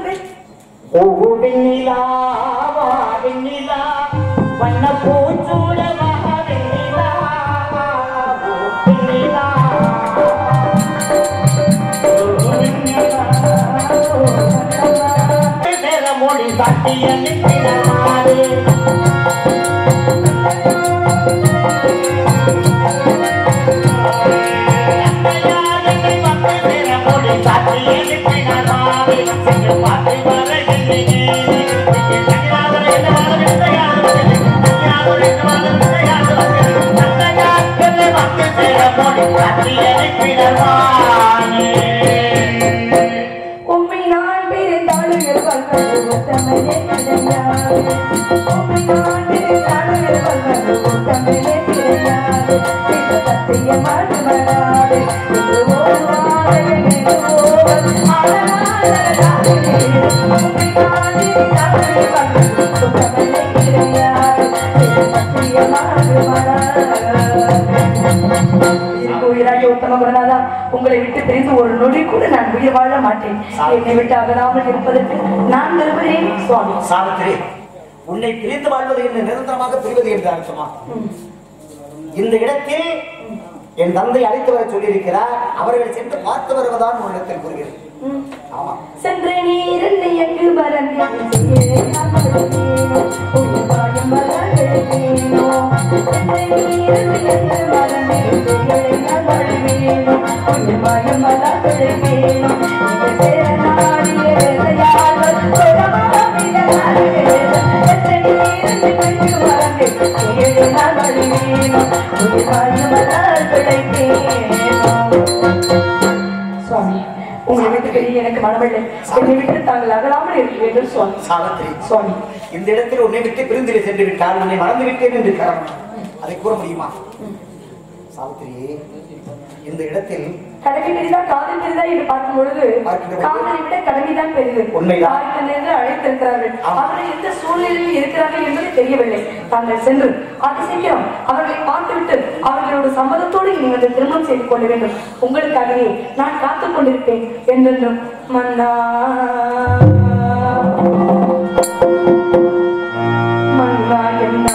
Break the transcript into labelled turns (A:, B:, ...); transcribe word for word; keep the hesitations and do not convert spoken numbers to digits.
A: வெண்ணிலா வெண்ணிலா வண்ண பூச்சூட வெண்ணிலா வெண்ணிலா மொழி சாட்டிய நிற்கிறாரே மொழி சாட்டிய நிற்கிறாரே பாட்டு வர
B: உண்மை நான் பிறந்தாலும் தமிழே கிடையாது உண்மை நான் பிறந்தாலும் தமிழே கிடையாது சத்தியமாக வராது உங்களை விட்டு பிரிந்து ஒரு நொடி கூட நான் உயிர் வாழ மாட்டேன். என்னை விட்டு அகலாமல் இருப்பதற்கு நான் விரும்புகிறேன் சுவாமி.
C: சாவித்திரி, உன்னை பிரிந்து வாழ்வது என்று நிரந்தரமாக பிரிவது என்று அர்த்தமா? இந்த இடத்தில் என் தந்தை அழைத்து வர சொல்லியிருக்கிறார். அவர்கள் சென்று பார்த்து வருவதான் உன்னிடத்தில் கூறுகிறேன்.
B: சென்ற நீர் எங்கு மறந்தேன் சுவாமி, உங்களை விட்டு வெளியே எனக்கு மனமில்லை. என்னை விட்டு தாங்கள் அகலாமல் இருக்க வேண்டும் சுவாமி.
C: சாவித்திரி,
B: சுவாமி,
C: இந்த இடத்தில் உன்னை விட்டு பிரிந்திலே சென்று விட்டால் உன்னை மறந்து விட்டேன் என்று காரணம் அதை கூற முடியுமா? சாவித்திரி, இந்த இடத்தில்
B: கடமை பெரிதா காதல் பெரிதா என்று பார்க்கும் பொழுது காதலை விட கடமைதான் பெரிது. உண்மைதான் அழைத்திருக்கிறார்கள். அவர்கள் எந்த சூழ்நிலையில் இருக்கிறார்கள் என்பது தெரியவில்லை. தாங்கள் சென்று அதிசீக்கிரம் அவர்களை பார்த்துவிட்டு அவர்களோட சம்மதத்தோடு நீங்கள் வந்து திருமணம் செய்து கொள்ள வேண்டும். உங்களுக்காகவே நான் காத்துக் கொண்டிருப்பேன் என்றென்றும். மன்னா மன்னா என்ன